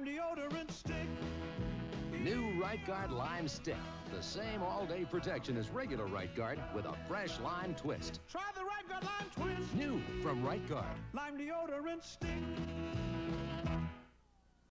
Lime deodorant stick. New Right Guard Lime Stick. The same all-day protection as regular Right Guard with a fresh lime twist. Try the Right Guard Lime Twist. New from Right Guard. Lime deodorant stick.